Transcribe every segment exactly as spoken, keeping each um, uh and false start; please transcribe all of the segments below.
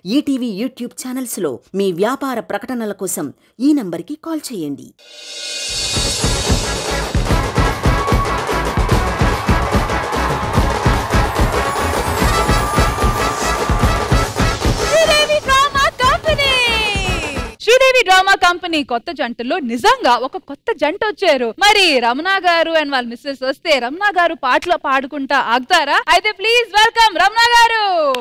ETV YouTube ఛానల్స్లో మీ వ్యాపార ప్రకటనల కోసం ఈ నంబర్కి కాల్ చేయండి. శ్రీదేవి డ్రామా కంపెనీ కొత్త జంటలో నిజంగా ఒక కొత్త జంట వచ్చారు. మరి రమణ గారు అండ్ వాళ్ళ మిస్సెస్ వస్తే రమణ గారు పాటలో పాడుకుంటా ఆగుతారా? అయితే ప్లీజ్ వెల్కమ్ రమణ గారు.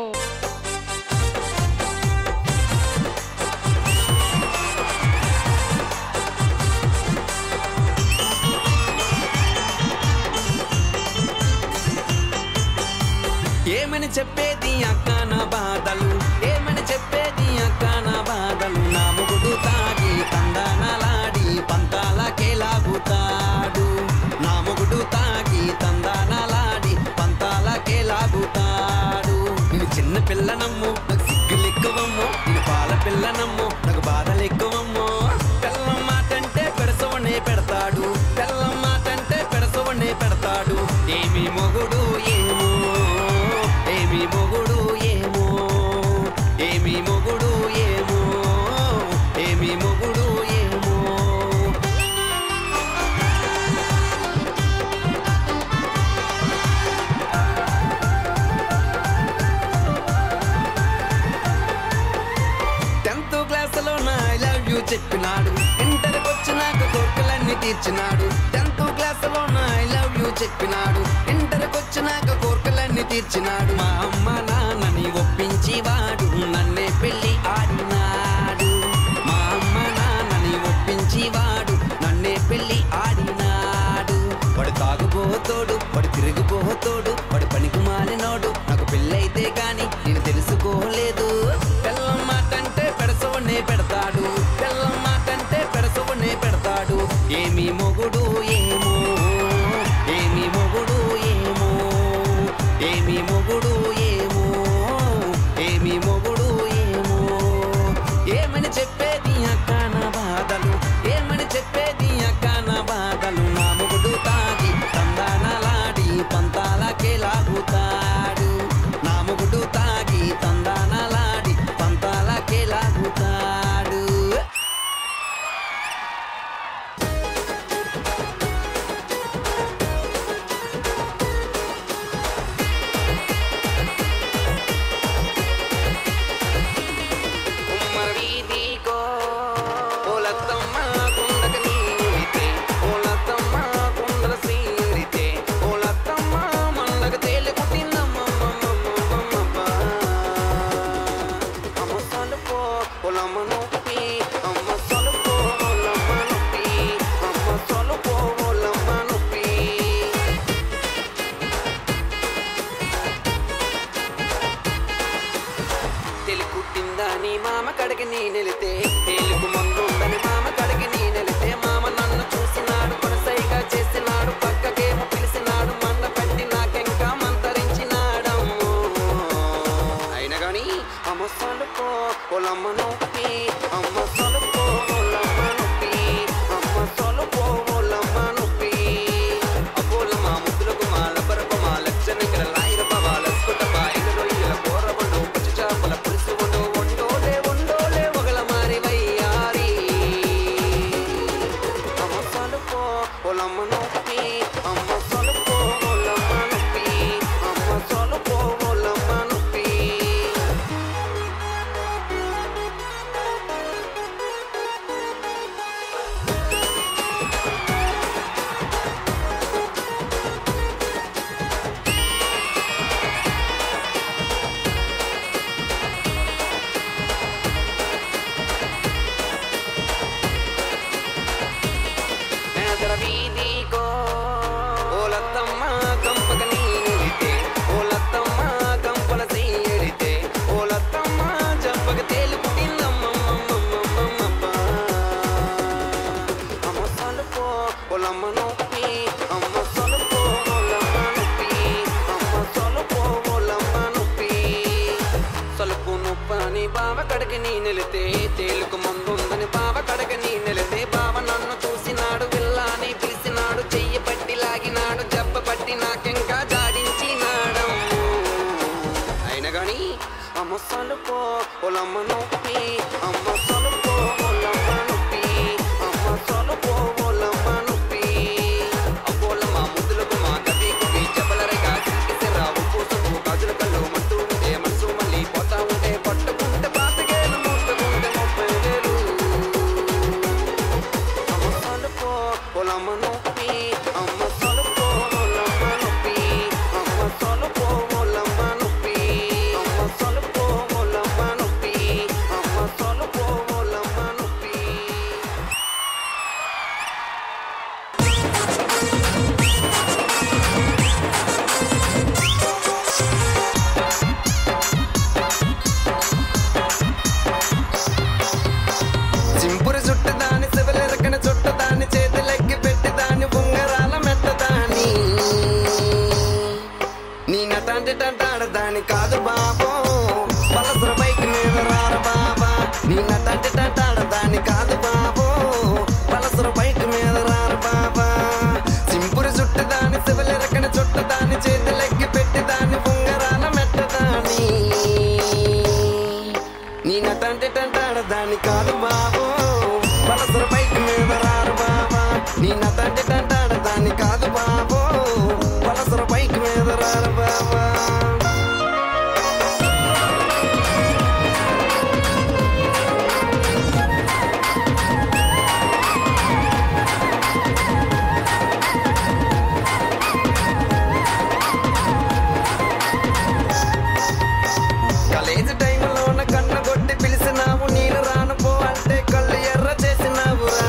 ఏమని చెప్పేది అక్క నా బాధలు, ఏమని చెప్పేది అక్క నా బాధలు, నా మొగుడు తాగి తందానాలాడి పంతాలకే లాగుతాడు, నా మొగుడు తాగి తందానాలాడి పంతాలకే లాగుతాడు. నేను చిన్న పిల్లనమ్ము నాకు సిగ్గులు ఎక్కువమ్మో, నేను పాల పిల్లనమ్ము నాకు బాధలు ఎక్కువమ్మో. పిల్లం మాటంటే పెడసవనే పెడతాడు, పిల్లం మాటంటే పెడసవనే పెడతాడు. ఏమి మొగుడు ఏమో, ఏమి మొగుడు ఏమో, ఏమి మొగుడు ఏమో, ఏమి మొగుడు ఏమో. టెన్త్ క్లాసులో నా ఐ లవ్ యూ చెప్పినాడు, ఇంటర్కి వచ్చినాక కోరికలన్నీ తీర్చినాడు. టెన్త్ క్లాసులో నా ఐ లవ్ యూ చెప్పినాడు, ఇంటర్కి వచ్చినాక కోరికలన్నీ తీర్చినాడు. మా అమ్మ నాన్నని ఒప్పించి వాడు నన్నే పెళ్లి ఆడినాడు, మా అమ్మ నాన్నని ఒప్పించి వాడు నన్నే పెళ్లి ఆడినాడు. వాడు తాగుబోతోడు, వాడు తిరిగిపోతోడు, వాడు పనికి మాలినోడు. నాకు పెళ్ళైతే గాని నేను తెలుసుకోలేదు. పిల్లం మాటంటే పెడసవనే పెడతాడు, పిల్లం మాటంటే పెడసవనే పెడతాడు. ఏమి మొగుడు ఏమో, ఏమి మొగుడు ఏమో, ఏమి మొగుడు ఏమో, ఏమి మొగుడు ఏమో. ఏమని చెప్పేది అక్క నా బాధలు, ఏమని చెప్పేది అక్క నా బాధలు, నా మొగుడు తాగి తందానాలాడి పంతాలకే లాగుతాడు, నా మొగుడు తాగి తందానాలాడి పంతాలకే లాగుతాడు. మామ కడిగి నీ నెలితే తేలుకు ముందుందని, మామ కడిగి నీ నెలితే మామ నన్ను చూసినాడు, కొనసైగా చేసినాడు, పక్కకేమో పిలిచినాడు, మంద పెట్టి నాకెంకా మంతరించినాడమ్మో. అయినా గాని అమ్మ సొలుపో పొలమ్మ నొప్పి, అమ్మ సొలుపో పొలమ్మ నొప్పి, అమ్మ సొలుపో పొలమ్మ నొప్పి. అపోలమ్మ ముద్దులకు మా లబ్బరకు మా లక్షణ ఇక్కడ లాయిరమ్మ వాళ్ళస్కుట బాయిల రొయ్యల కూరబండు పచ్చి చేపల పులుసు వండు వండోలే వండోలే ఒకల మారి వయ్యారి. అమ్మ సొలుపో పొలమ్మ నొప్పి, అమ్మ సొలుపో పొలమ్మ నొప్పి, అమ్మ సొలుపో పొలమ్మ నొప్పి. నేదర వీధికో ఓలత్తమ్మ గంపక నీనితే, ఓలత్తమ్మ గంపల సీడితే, ఓలత్తమ్మ జంపక తేలుకు తిన్నమ్మమ్మమ్మమ్మమ్మ. అమ్మ సొలుపో పొలమ్మ నొప్పి, అమ్మ సొలుపో పొలమ్మ నొప్పి, అమ్మ సొలుపో పొలమ్మ నొప్పి. సొలుపు నొప్పని బావ కడిగి నీ నెలితే, తేలుకు ముందుందని బావ కడిగి నీ నెలితే, బావ నన్ను చూసినాడు, విల్లాని పిలిచినాడు, చెయ్యి పట్టి లాగినాడు, జబ్బ పట్టి నాకెంకా జాడించినాడమ్ము. అయినా గాని అమ్మ సొలుపో సొలుపో ఒలమ్మ నొప్పి అమ్మ సొలుపో ఒలమ్మ నొప్పి అమ్మ సొలుపో ఒలమ్మ నొప్పి అబ్బోలమ్మ ముద్దులకు మా కవి కువి జబలరగా కిసిరా ఉప్పు సుప్పు గాజుల కళ్ళు మంటూ ఉంటే మనసు మళ్ళీ పోతా ఉంటే పట్టుకుంటే పాతికేలు ముట్టుకుంటే ముప్పై వేలు అమ్మ సొలుపో ఒలమ్మ నొప్పి అమ్మ సొలుపో ఒలమ్మ నొప్పి అమ్మ సొలుపో ఒలమ్మ నొప్పి అమ్మ సొలుపో ఒలమ్మ నొప్పి అమ్మ సొలుపో ఒలమ్మ నొప్పి చింపురు చుట్టదాని శివలెరకన చుట్టదాని చేతులెక్కి పెట్టిదాని ఉంగరాల మెట్టదాని నీ నటాంటి టంటాడదాని కాదు బాబో పలసర బైక్ మీద రార బాబా నీ నటాంటి టంటాడదాని కాదు బాబో పలసర బైక్ మీద రార బాబా చింపురు చుట్టదాని శివలెరకన చుట్టదాని చేతులెక్కి పెట్టిదాని ఉంగరాల మెట్టదాని నీ నటంటే టంటాడదాని కాదు బాబు పలసర బైక్ మీద రారు బాబా నీ నటంటే టంటాడదాని కాదు బాబు పలసర బైక్ మీద రారు బాబా కాలేజీ టైంలోన కన్న కొట్టి పిలిచినావు నేను రాను పో అంటే కళ్ళు ఎర్ర చేసినావురా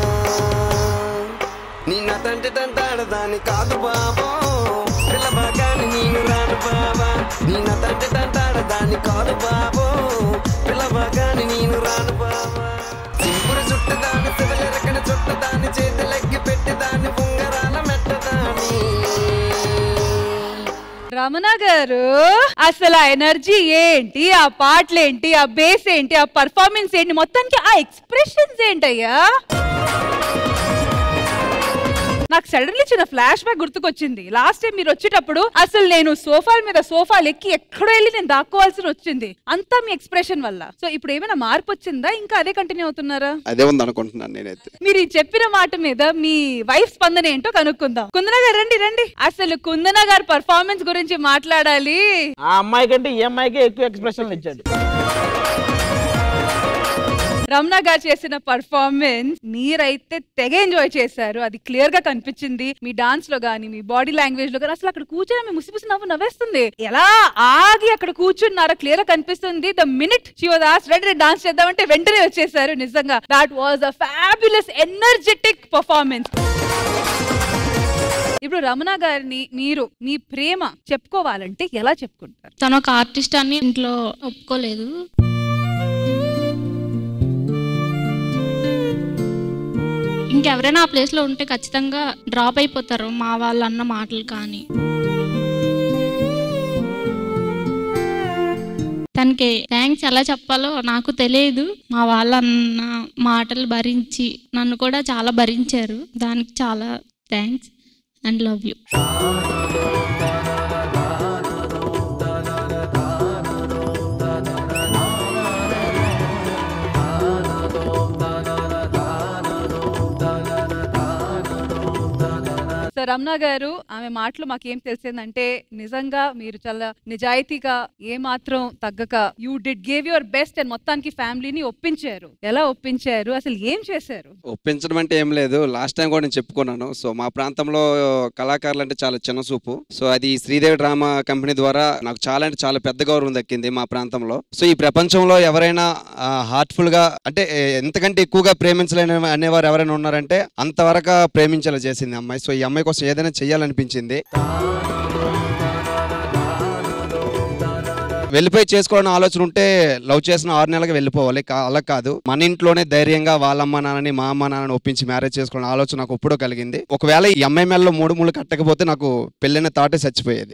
నీ నటంటి టంటాడదాని కాదు బాబో పిల్లబాగాని నేను రాను బాబా నీ నటంటి టంటాడదాని కాదు బాబో పిల్లబాగాని నేను రాను బాబా చింపురు చుట్టదాని శివలెరకన చుట్టదాని చేతులెక్కి పెట్టిదాని ఉంగరాల మెట్టదాని రమణ గారు అసలు ఆ ఎనర్జీ ఏంటి, ఆ పాటలేంటి, ఆ బేస్ ఏంటి, ఆ పర్ఫార్మెన్స్ ఏంటి, మొత్తానికి ఆ ఎక్స్ప్రెషన్స్ ఏంటయ్యా? నాకు సడన్లీ చిన్న ఫ్లాష్ బ్యాక్ గుర్తుకొచ్చింది. లాస్ట్ టైం మీరు వచ్చేటప్పుడు అసలు నేను సోఫాల మీద సోఫాలు ఎక్కి ఎక్కడో వెళ్ళి నేను దాక్కోవాల్సి వచ్చింది, అంతా మీ ఎక్స్ప్రెషన్ వల్ల. సో ఇప్పుడు ఏమైనా మార్పు వచ్చిందా, ఇంకా అదే కంటిన్యూ అవుతున్నారా? అదే ఉంది అనుకుంటున్నాను నేనైతే. మీరు ఈ చెప్పిన మాట మీద మీ వైఫ్ స్పందన ఏంటో కనుక్కుందాం. కుందన గారు రండి రండి. అసలు కుందన గారు పర్ఫార్మెన్స్ గురించి మాట్లాడాలి. ఆ అమ్మాయి కంటే ఈ అమ్మాయికి ఎక్కువ ఎక్స్ప్రెషన్లు ఇచ్చాడు. రమణ గారు చేసిన పర్ఫార్మెన్స్ మీరైతే తెగ ఎంజాయ్ చేశారు, అది క్లియర్ గా కనిపించింది. మీ డాన్స్ లో గానీ, మీ బాడీ లాంగ్వేజ్ లో గానీ, అసలు అక్కడ కూర్చొని మీ ముసిముసి నవ్వు నవ్వేస్తుంది. ఎలా ఆగి అక్కడ కూర్చున్నారో క్లియర్ గా కనిపిస్తుంది. The minute she was asked ready dance చేద్దామంటే వెంటనే వచ్చేసారు. నిజంగా that was a fabulous energetic performance. ఇప్పుడు రమణ గారిని మీరు మీ ప్రేమ చెప్పుకోవాలంటే ఎలా చెప్పుకుంటారు? తను ఒక ఆర్టిస్ట్ అని ఇంట్లో ఒప్పుకోలేదు. ఇంకెవరైనా ఆ ప్లేస్లో ఉంటే ఖచ్చితంగా డ్రాప్ అయిపోతారు మా వాళ్ళు అన్న మాటలు కానీ. తనకి థ్యాంక్స్ ఎలా చెప్పాలో నాకు తెలియదు. మా వాళ్ళ అన్న మాటలు భరించి నన్ను కూడా చాలా భరించారు. దానికి చాలా thanks and love you. Ramana garu ఆమె మాటలు మాకేం తెలిసిందంటే నిజంగా మీరు చాలా నిజాయితీగా ఏ మాత్రం తగ్గక you did gave your best and మొత్తానికి ఫ్యామిలీని ఒప్పించారు. ఎలా ఒప్పించారు, అసలు ఏం చేశారు? ఒప్పించడం అంటే ఏం లేదు, లాస్ట్ టైం కూడా నేను చెప్పుకున్నాను. సో మా ప్రాంతంలో కళాకారులు అంటే చాలా చిన్న చూపు. సో అది శ్రీదేవి డ్రామా కంపెనీ ద్వారా నాకు చాలా అంటే చాలా పెద్ద గౌరవం దక్కింది మా ప్రాంతంలో. సో ఈ ప్రపంచంలో ఎవరైనా హార్ట్ఫుల్ గా అంటే ఎంతకంటే ఎక్కువగా ప్రేమించలేని అనేవారు ఎవరైనా ఉన్నారంటే అంతవరకు ప్రేమించేలా చేసింది అమ్మాయి. సో ఈ అమ్మాయి కోసం ఏదైనా చెయ్యాలనిపించింది. వెళ్ళిపోయి చేసుకోవాలని ఆలోచన ఉంటే లవ్ చేసిన ఆరు నెలలకు వెళ్ళిపోవాలి, అలా కాదు. మన ఇంట్లోనే ధైర్యంగా వాళ్ళ అమ్మ నాన్నని మా అమ్మ నాన్నని ఒప్పించి మ్యారేజ్ చేసుకోవాలని ఆలోచన నాకు ఎప్పుడో కలిగింది. ఒకవేళ ఈ అమ్మాయి మెడలో మూడు మూడు కట్టకపోతే నాకు పెళ్ళైన తాటే చచ్చిపోయేది.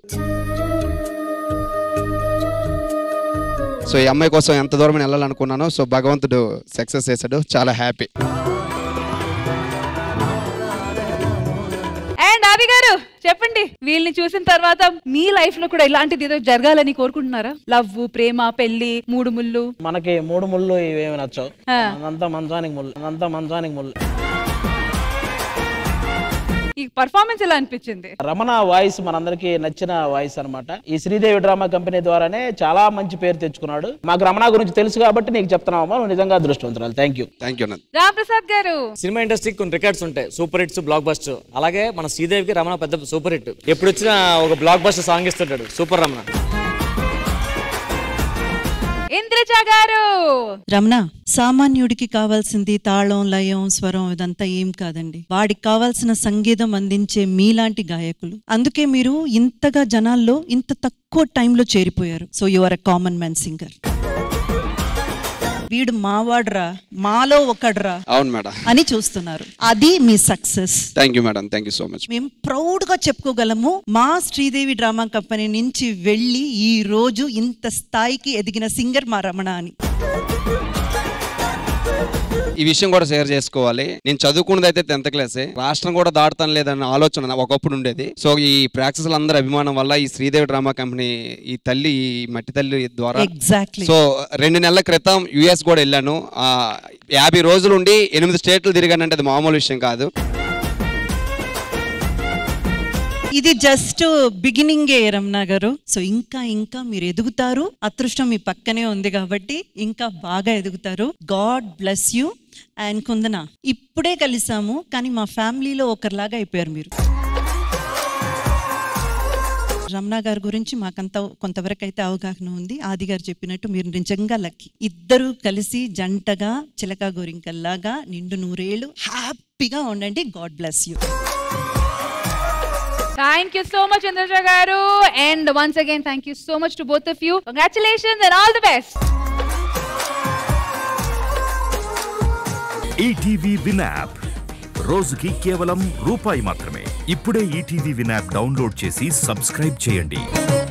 సో ఈ అమ్మాయి కోసం ఎంత దూరం వెళ్ళాలనుకున్నాను. సో భగవంతుడు సక్సెస్ చేశాడు, చాలా హ్యాపీ. అండ్ ఆవి గారు చెప్పండి, వీళ్ళని చూసిన తర్వాత మీ లైఫ్ లో కూడా ఇలాంటిది ఏదో జరగాలని కోరుకుంటున్నారా? లవ్, ప్రేమ, పెళ్లి, మూడు ముళ్ళు. మనకి మూడు ముళ్ళు ఇవేమి నచ్చవు, అదంతా మంచానికి ముళ్ళు, అదంతా మంచానికి ముళ్ళు. ఈ పర్ఫార్మెన్స్ ఎలా అనిపించింది? రమణ వాయిస్ మనందరికి నచ్చిన వాయిస్ అన్నమాట. ఈ శ్రీదేవి డ్రామా కంపెనీ ద్వారానే చాలా మంచి పేరు తెచ్చుకున్నాడు. మాకు రమణ గురించి తెలుసు కాబట్టి నీకు చెప్తున్నామా, నువ్వు నిజంగా అదృష్టవంతురాలు. Thank you. Thank you Ram Prasad garu. Cinema ఇండస్ట్రీకి కొన్ని రికార్డ్స్ ఉంటాయి, సూపర్ హిట్స్, బ్లాక్ బస్టర్. అలాగే మన శ్రీదేవికి రమణ పెద్ద సూపర్ హిట్. ఎప్పుడు వచ్చినా ఒక బ్లాక్ బస్టర్ సాంగ్ ఇస్తుంటాడు, సూపర్ రమణ. ఇంద్రజ గారు. రమణ, సామాన్యుడికి కావాల్సింది తాళం, లయం, స్వరం ఇదంతా ఏం కాదండి. వాడికి కావాల్సిన సంగీతం అందించే మీలాంటి గాయకులు. అందుకే మీరు ఇంతగా జనాల్లో ఇంత తక్కువ టైంలో చేరిపోయారు. So you are a common man singer. వీడు మావాడ్రా, మాలో ఒకడ్రా అవును మేడం అని చూస్తున్నారు. అది మీ success. Thank you madam, thank you so much. మేము ప్రౌడ్ గా చెప్పుకోగలము, మా శ్రీదేవి డ్రామా కంపెనీ నుంచి వెళ్ళి ఈ రోజు ఇంత స్థాయికి ఎదిగిన సింగర్ మా రమణ అని. ఈ విషయం కూడా షేర్ చేసుకోవాలి. నేను చదువుకున్నది అయితే టెన్త్ క్లాసే, రాష్ట్రం కూడా దాటుతాను లేదన్న ఆలోచన ఒకప్పుడు ఉండేది. సో ఈ ప్రేక్షకుల అందరి అభిమానం వల్ల ఈ శ్రీదేవి డ్రామా కంపెనీ, ఈ తల్లి, ఈ మట్టి తల్లి ద్వారా ఎగ్జాక్ట్లీ సో రెండు నెలల క్రితం యుఎస్ కూడా వెళ్ళాను. ఆ యాభై రోజులు ఉండి ఎనిమిది స్టేట్లు తిరిగానంటే అది మామూలు విషయం కాదు. ఇది జస్ట్ బిగినింగే రమణ గారు. సో ఇంకా ఇంకా మీరు ఎదుగుతారు. అదృష్టం మీ పక్కనే ఉంది కాబట్టి ఇంకా బాగా ఎదుగుతారు. God bless you. అండ్ కుందన, ఇప్పుడే కలిసాము కానీ మా ఫ్యామిలీలో ఒకరిలాగా అయిపోయారు మీరు. రమణ గారి గురించి మాకంత కొంతవరకు అయితే అవగాహన ఉంది. ఆది గారు చెప్పినట్టు మీరు నిజంగా లక్కీ. ఇద్దరు కలిసి జంటగా చిలక గోరింకల్లాగా నిండు నూరేళ్ళు హ్యాపీగా ఉండండి. God bless you. Thank you so much, Indraja garu. And once again, thank you so much to both of you. Congratulations and all the best. ETV win app రోజుకి కేవలం రూపాయి మాత్రమే. ఇప్పుడే ఈటీవీ విన్ యాప్ డౌన్లోడ్ చేసి సబ్స్క్రైబ్ చేయండి.